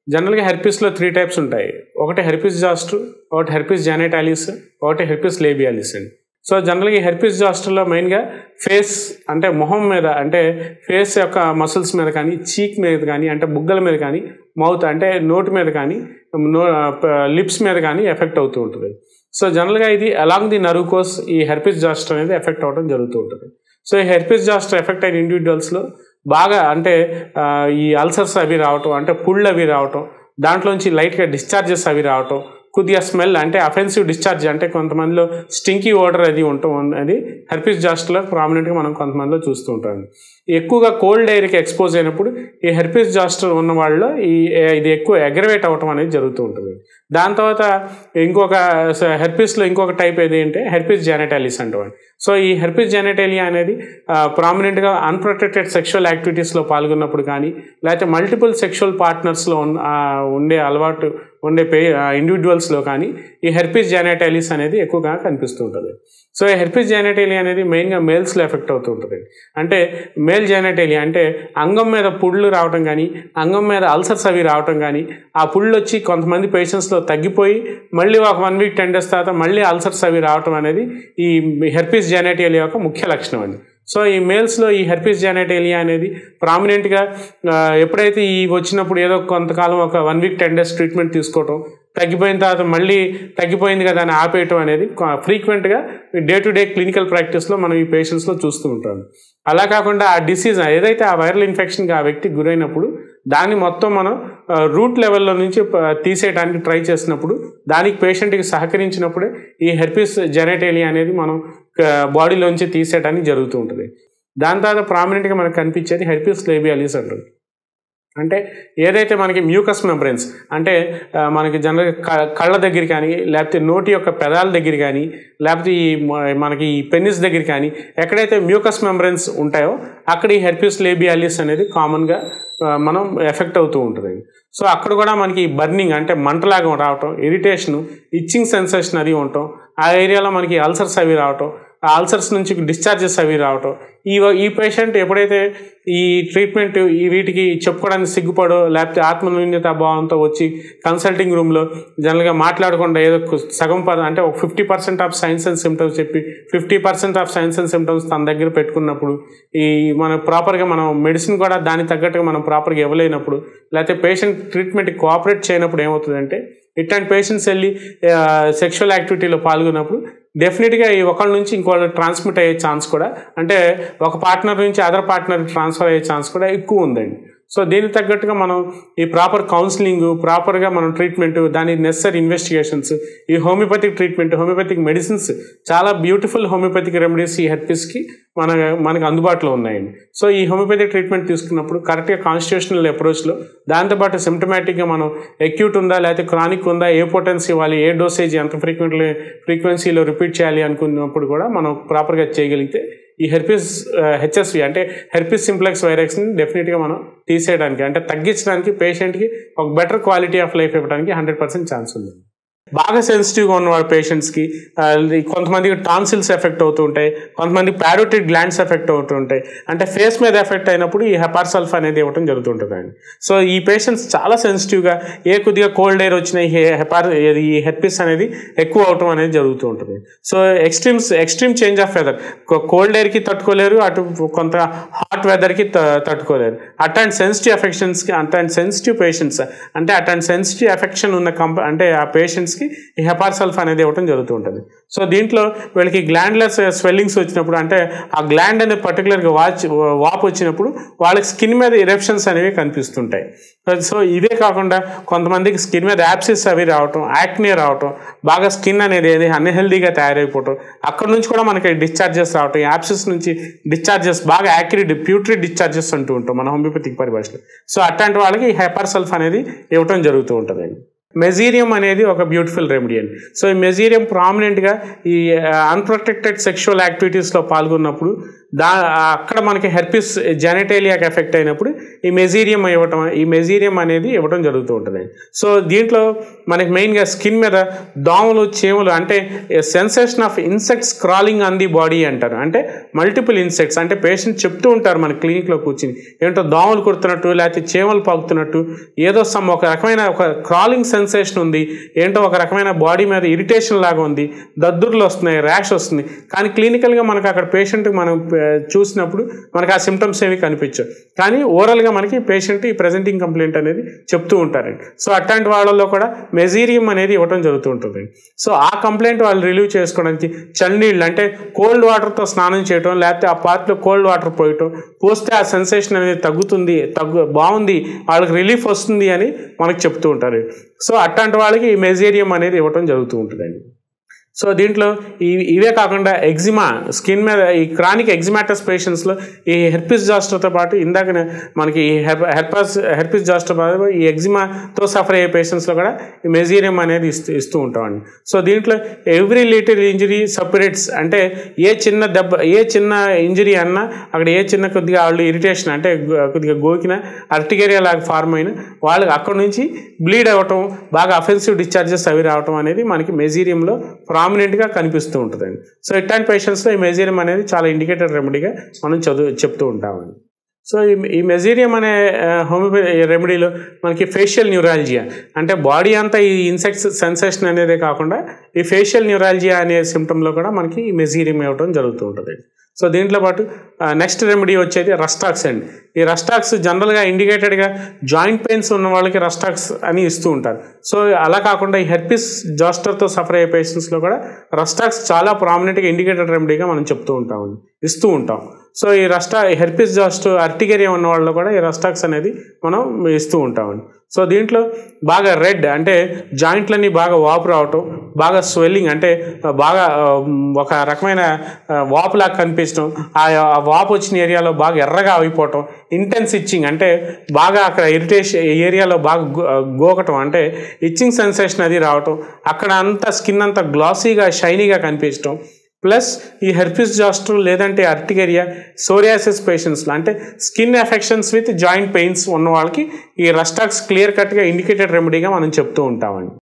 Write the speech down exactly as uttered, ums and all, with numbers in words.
జనరల్గా హెర్పిస్లో three types ఉంటాయి. ఒకటి హెర్పిస్ జాస్టర్, ఒకటి హెర్పిస్ జెనిటాలిస్, ఒకటి హెర్పిస్ లేబియాలిస్ అండి. సో జనరల్గా ఈ హెర్పిస్ జాస్టర్లో మెయిన్గా ఫేస్ అంటే మొహం మీద అంటే ఫేస్ యొక్క మసిల్స్ మీద కానీ, చీక్ మీద కానీ అంటే బుగ్గల మీద కానీ, మౌత్ అంటే నోటి మీద కానీ, నో లిప్స్ మీద కానీ ఎఫెక్ట్ అవుతూ ఉంటుంది. సో జనరల్గా ఇది అలాంగ్ ది నర్వ్ కోర్స్ ఈ హెర్పిస్ జాస్టర్ అనేది ఎఫెక్ట్ అవ్వడం జరుగుతూ ఉంటుంది. సో ఈ హెర్పిస్ జాస్టర్ ఎఫెక్ట్ అయిన ఇండివిజువల్స్లో బాగా అంటే ఈ అల్సర్స్ అవి రావటం, అంటే పుళ్ళు అవి రావటం, దాంట్లోంచి లైట్గా డిశ్చార్జెస్ అవి రావటం, కొద్దిగా స్మెల్ అంటే అఫెన్సివ్ డిశ్చార్జ్ అంటే కొంతమందిలో స్టింకీ ఓడర్ అది ఉండటం అది హెర్పిస్ జాస్టర్లో ప్రామినెంట్గా మనం కొంతమందిలో చూస్తూ ఉంటాం. ఎక్కువగా కోల్డ్ ఎయిర్కి ఎక్స్పోజ్ అయినప్పుడు ఈ హెర్పిస్ జాస్టర్ ఉన్న వాళ్ళలో ఈ ఇది ఎక్కువ అగ్రవేట్ అవ్వటం అనేది జరుగుతూ ఉంటుంది. దాని తర్వాత ఇంకొక హెర్పిస్లో ఇంకొక టైప్ ఏది అంటే హెర్పిస్ జెనిటాలిస్ అంటారు. సో ఈ హెర్పిస్ జెనిటాలియా అనేది ప్రామినెంట్గా అన్ప్రొటెక్టెడ్ సెక్షువల్ యాక్టివిటీస్లో పాల్గొన్నప్పుడు కానీ, లేకపోతే మల్టిపుల్ సెక్షువల్ పార్ట్నర్స్లో ఉండే అలవాటు ఉండే పే ఇండివిజువల్స్లో కానీ ఈ హెర్పిస్ జెనిటాలిస్ అనేది ఎక్కువగా కనిపిస్తూ ఉంటుంది. సో ఈ హెర్పిస్ జెనిటాలియా అనేది మెయిన్గా మేల్స్లో ఎఫెక్ట్ అవుతూ ఉంటుంది. అంటే మేల్ జెనిటాలియా అంటే అంగం మీద పుళ్ళు రావటం కానీ, అంగం మీద అల్సర్స్ అవి రావటం కానీ, ఆ పుళ్ళు వచ్చి కొంతమంది పేషెంట్స్లో తగ్గిపోయి మళ్ళీ ఒక వన్ వీక్ టెన్ డేస్ తర్వాత మళ్ళీ అల్సర్స్ అవి రావటం అనేది ఈ హెర్పిస్ జెనిటాలియా యొక్క ముఖ్య లక్షణం అండి. సో ఈ మేల్స్లో ఈ హెర్పిస్ జెనిటాలియా అనేది ప్రామినెంట్గా ఎప్పుడైతే ఈ వచ్చినప్పుడు ఏదో కొంతకాలం ఒక one week ten days treatment తీసుకోవటం, తగ్గిపోయిన తర్వాత మళ్ళీ తగ్గిపోయింది కదా అని ఆపేయటం అనేది ఫ్రీక్వెంట్గా డే టు డే క్లినికల్ ప్రాక్టీస్లో మనం ఈ పేషెంట్స్లో చూస్తూ ఉంటాం. అలా కాకుండా ఆ డిసీజ్ ఏదైతే ఆ వైరల్ ఇన్ఫెక్షన్కి ఆ వ్యక్తికి గురైనప్పుడు దాన్ని మొత్తం మనం రూట్ లెవెల్లో నుంచి తీసేయడానికి ట్రై చేసినప్పుడు, దానికి పేషెంట్కి సహకరించినప్పుడే ఈ హెర్పిస్ జెనిటాలియా అనేది మనం బాడీలోంచి తీసేయడానికి జరుగుతూ ఉంటుంది. దాని తర్వాత ప్రామినెంట్గా మనకు కనిపించేది హెర్పిస్ లేబియాలిస్ అంటారు. అంటే ఏదైతే మనకి మ్యూకస్ మెంబ్రెన్స్ అంటే మనకి జనరల్గా కళ్ళ దగ్గర కానీ, లేకపోతే నోటి యొక్క పెదాల దగ్గర కానీ, లేకపోతే ఈ మనకి ఈ పెనిస్ దగ్గర కానీ ఎక్కడైతే మ్యూకస్ మెంబ్రెన్స్ ఉంటాయో అక్కడ ఈ హెర్పిస్ లేబియాలిస్ అనేది కామన్గా మనం ఎఫెక్ట్ అవుతూ ఉంటుంది. సో అక్కడ కూడా మనకి బర్నింగ్ అంటే మంటలాగా రావటం, ఇరిటేషను, ఇచ్చింగ్ సెన్సేషన్ అది ఉండటం, ఆ ఏరియాలో మనకి అల్సర్స్ అవి రావటం, ఆ అల్సర్స్ నుంచి డిశ్చార్జెస్ అవి రావటం, ఈ ఈ పేషెంట్ ఎప్పుడైతే ఈ ట్రీట్మెంట్ ఈ వీటికి చెప్పుకోవడానికి సిగ్గుపడో లేకపోతే ఆత్మన్యూన్యత భావంతో వచ్చి కన్సల్టింగ్ రూమ్లో జనరల్గా మాట్లాడకుండా ఏదో సగం పద అంటే ఒక fifty percent of signs and symptoms చెప్పి fifty percent of signs and symptoms తన దగ్గర పెట్టుకున్నప్పుడు ఈ మన ప్రాపర్గా మనం మెడిసిన్ కూడా దానికి తగ్గట్టుగా మనం ప్రాపర్గా ఇవ్వలేనప్పుడు, లేకపోతే పేషెంట్ ట్రీట్మెంట్కి కోఆపరేట్ చేయనప్పుడు ఏమవుతుందంటే ఇట్లాంటి పేషెంట్స్ వెళ్ళి సెక్షువల్ యాక్టివిటీలో పాల్గొన్నప్పుడు డెఫినెట్గా ఈ ఒకళ్ళ నుంచి ఇంకోళ్ళు ట్రాన్స్మిట్ అయ్యే ఛాన్స్ కూడా, అంటే ఒక పార్ట్నర్ నుంచి అదర్ పార్ట్నర్కి ట్రాన్స్ఫర్ అయ్యే ఛాన్స్ కూడా ఎక్కువ ఉందండి. సో దీనికి తగ్గట్టుగా మనం ఈ ప్రాపర్ కౌన్సిలింగ్, ప్రాపర్గా మనం ట్రీట్మెంట్, దానికి నెసరీ ఇన్వెస్టిగేషన్స్, ఈ హోమియోపతిక్ ట్రీట్మెంట్, హోమియోపతిక్ మెడిసిన్స్ చాలా బ్యూటిఫుల్ హోమియోపతిక్ రెమెడీస్ ఈ హెర్పిస్కి మన మనకు అందుబాటులో ఉన్నాయండి. సో ఈ హోమియోపతిక్ ట్రీట్మెంట్ తీసుకున్నప్పుడు కరెక్ట్గా కాన్స్టిట్యూషనల్ అప్రోచ్లో దాంతోపాటు సిమ్టమాటిక్గా మనం ఎక్యూట్ ఉందా లేకపోతే క్రానిక్ ఉందా, ఏ పొటెన్సీ ఇవ్వాలి, ఏ డోసేజ్ ఎంత ఫ్రీక్వెంట్లీ ఫ్రీక్వెన్సీలో రిపీట్ చేయాలి అనుకున్నప్పుడు కూడా మనం ప్రాపర్గా చేయగలిగితే ఈ హెర్పిస్ హెచ్ఎస్వి అంటే హెర్పిస్ సింప్లెక్స్ వైరస్ని డెఫినెట్గా మనం తీసేయడానికి అంటే తగ్గించడానికి పేషెంట్కి ఒక బెటర్ క్వాలిటీ ఆఫ్ లైఫ్ ఇవ్వడానికి హండ్రెడ్ పర్సెంట్ ఛాన్స్ ఉంది. బాగా సెన్సిటివ్గా ఉన్నవాడు పేషెంట్స్కి కొంతమందికి టాన్సిల్స్ ఎఫెక్ట్ అవుతూ ఉంటాయి, కొంతమంది ప్యారోటిడ్ గ్లాండ్స్ ఎఫెక్ట్ అవుతూ ఉంటాయి. అంటే ఫేస్ మీద ఎఫెక్ట్ అయినప్పుడు ఈ హెపార్సల్ఫా అనేది ఇవ్వడం జరుగుతుంటుందండి. సో ఈ పేషెంట్స్ చాలా సెన్సిటివ్గా ఏ కొద్దిగా కోల్డ్ ఎయిర్ వచ్చిన ఈ హెపార్ ఈ హెర్పిస్ అనేది ఎక్కువ అవటం అనేది జరుగుతూ ఉంటుంది. So extremes extreme change of weather, cold ఎయిర్కి తట్టుకోలేరు, అటు కొంత హాట్ వెదర్కి తట్టుకోలేరు. అట్లాంటి సెన్సిటివ్ ఎఫెక్షన్స్కి అట్లాంటి సెన్సిటివ్ పేషెంట్స్ అంటే అట్లాంటి సెన్సిటివ్ ఎఫెక్షన్ ఉన్న కంప అంటే ఆ పేషెంట్స్కి ఈ హెపార్సల్ఫా అనేది ఇవ్వడం జరుగుతూ ఉంటుంది. సో దీంట్లో వీళ్ళకి గ్లాండ్లెస్ స్వెల్లింగ్స్ వచ్చినప్పుడు అంటే ఆ గ్లాండ్ అనేది పర్టికులర్గా వాచ్ వాపు వచ్చినప్పుడు వాళ్ళకి స్కిన్ మీద ఇరెప్షన్స్ అనేవి కనిపిస్తుంటాయి. సో ఇవే కాకుండా కొంతమందికి స్కిన్ మీద యాప్సిస్ అవి రావటం, యాక్నే రావటం, బాగా స్కిన్ అనేది ఏది అన్హెల్దీగా తయారైపోవటం, అక్కడ నుంచి కూడా మనకి డిశ్చార్జెస్ రావటం, యాప్సిస్ నుంచి డిశ్చార్జెస్ బాగా యాక్రిడ్ ప్యూట్రిడ్ డిశ్చార్జెస్ అంటూ ఉంటాం మన హోమియోపతిక్ పరిభాషలో. సో అట్లాంటి వాళ్ళకి హెపార్సల్ఫా అనేది ఇవ్వటం జరుగుతూ ఉంటుందండి. మెజీరియం అనేది ఒక బ్యూటిఫుల్ రెమెడీ అండి. సో ఈ మెజీరియం ప్రామినెంట్గా ఈ అన్ప్రొటెక్టెడ్ సెక్షువల్ యాక్టివిటీస్లో పాల్గొన్నప్పుడు దా అక్కడ మనకి హెర్పిస్ జెనిటేలియాకి ఎఫెక్ట్ అయినప్పుడు ఈ మెజీరియం ఇవ్వటం ఈ మెజీరియం అనేది ఇవ్వడం జరుగుతూ ఉంటుంది. సో దీంట్లో మనకి మెయిన్గా స్కిన్ మీద దోమలు చీమలు అంటే sensation of insects crawling on the body అంటారు. అంటే మల్టిపుల్ ఇన్సెక్ట్స్ అంటే పేషెంట్ చెప్తూ ఉంటారు మన క్లినిక్లో కూర్చుని ఏంటో దోమలు కుడుతున్నట్టు లేకపోతే చీమలు పాకుతున్నట్టు ఏదో సమ్ ఒక రకమైన ఒక క్రాలింగ్ సెన్సేషన్ ఉంది, ఏంటో ఒక రకమైన బాడీ మీద ఇరిటేషన్ లాగా ఉంది, దద్దుర్లు వస్తున్నాయి, ర్యాష్ వస్తుంది. కానీ క్లినికల్గా మనకు అక్కడ పేషెంట్ మనం చూసినప్పుడు మనకు ఆ సిమ్టమ్స్ ఏవి కనిపించవు. కానీ ఓవరాల్గా మనకి పేషెంట్ ఈ ప్రెజెంటింగ్ కంప్లైంట్ అనేది చెప్తూ ఉంటారండి. సో అట్లాంటి వాళ్ళల్లో కూడా మెజీరియం అనేది ఇవ్వడం జరుగుతూ ఉంటుంది. సో ఆ కంప్లైంట్ వాళ్ళు రిలీవ్ చేసుకోవడానికి చన్నీళ్ళు అంటే కోల్డ్ వాటర్తో స్నానం చేయటం లేకపోతే ఆ పార్ట్లో కోల్డ్ వాటర్ పోయటం పోస్తే ఆ సెన్సేషన్ అనేది తగ్గుతుంది, తగ్గు బాగుంది, వాళ్ళకి రిలీఫ్ వస్తుంది అని మనకు చెప్తూ ఉంటారు. సో అట్లాంటి వాళ్ళకి ఈ మెజీరియం అనేది ఇవ్వడం జరుగుతూ ఉంటుందండి. సో దీంట్లో ఈ ఇవే కాకుండా ఎగ్జిమా స్కిన్ మీద ఈ క్రానిక్ ఎగ్జిమాటస్ పేషెంట్స్లో ఈ హెర్పిస్ జాస్టర్తో పాటు ఇందాక మనకి ఈ హెర్ హెర్పస్ హెర్పిస్ జాస్టర్ పాటు ఈ ఎగ్జిమాతో సఫర్ అయ్యే పేషెంట్స్లో కూడా ఈ మెజీరియం అనేది ఇస్తూ ఇస్తూ ఉంటామండి. సో దీంట్లో ఎవ్రీ లిటిల్ ఇంజరీ సపరేట్స్ అంటే ఏ చిన్న దెబ్బ ఏ చిన్న ఇంజరీ అన్నా అక్కడ ఏ చిన్న కొద్దిగా వాళ్ళు ఇరిటేషన్ అంటే కొద్దిగా గోకిన అర్టికేరియా లాగా ఫార్మ్ అయిన వాళ్ళకి అక్కడ నుంచి బ్లీడ్ అవ్వటం బాగా అఫెన్సివ్ డిశ్చార్జెస్ అవి రావటం అనేది మనకి మెజీరియంలో ప్రామినెంట్గా కనిపిస్తూ ఉంటుందండి. సో ఇట్లాంటి పేషెంట్స్లో ఈ మెజీరియం అనేది చాలా ఇండికేటెడ్ రెమెడీగా మనం చదువు చెప్తూ ఉంటామండి. సో ఈ ఈ మెజీరియం అనే హోమియోపతి రెమెడీలో మనకి ఫేషియల్ న్యూరాలజియా అంటే బాడీ అంతా ఈ ఇన్సెక్ట్స్ సెన్సేషన్ అనేదే కాకుండా ఈ ఫేషియల్ న్యూరాలజియా అనే సిమ్టంలో కూడా మనకి ఈ మెజీరియం ఇవ్వడం జరుగుతూ ఉంటుంది. సో దీంట్లో పాటు నెక్స్ట్ రెమెడీ వచ్చేది రస్టాక్స్ అండి. ఈ రస్టాక్స్ జనరల్గా ఇండికేటెడ్గా జాయింట్ పెయిన్స్ ఉన్న వాళ్ళకి రస్టాక్స్ అని ఇస్తూ ఉంటారు. సో అలా కాకుండా ఈ హెర్పిస్ జాస్టర్తో సఫర్ అయ్యే పేషెంట్స్లో కూడా రస్టాక్స్ చాలా ప్రామినెంట్గా ఇండికేటెడ్ రెమెడీగా మనం చెప్తూ ఉంటామండి, ఇస్తూ ఉంటాం. సో ఈ రస్టా హెర్పిస్ జాస్టర్ అర్టికేరియా ఉన్న వాళ్ళు కూడా ఈ రస్టాక్స్ అనేది మనం ఇస్తూ ఉంటామండి. సో దీంట్లో బాగా రెడ్ అంటే జాయింట్లన్నీ బాగా వాపు రావటం, బాగా స్వెల్లింగ్ అంటే బాగా ఒక రకమైన వాపులాగా కనిపించడం, ఆ వాపు వచ్చిన ఏరియాలో బాగా ఎర్రగా అయిపోవటం, ఇంటెన్స్ ఇచ్చింగ్ అంటే బాగా అక్కడ ఇరిటేషన్ ఏరియాలో బాగా గోకటం అంటే ఇచ్చింగ్ సెన్సేషన్ అది రావటం, అక్కడ అంతా స్కిన్ అంతా గ్లాసీగా షైనీగా కనిపించడం, ప్లస్ ఈ హెర్పిస్ జాస్టర్ లేదంటే అర్టికేరియా సోరియాసిస్ పేషెంట్స్లో అంటే skin affections with joint pains ఉన్న వాళ్ళకి ఈ రస్టాక్స్ క్లియర్ కట్గా ఇండికేటెడ్ రెమెడీగా మనం చెప్తూ ఉంటామండి.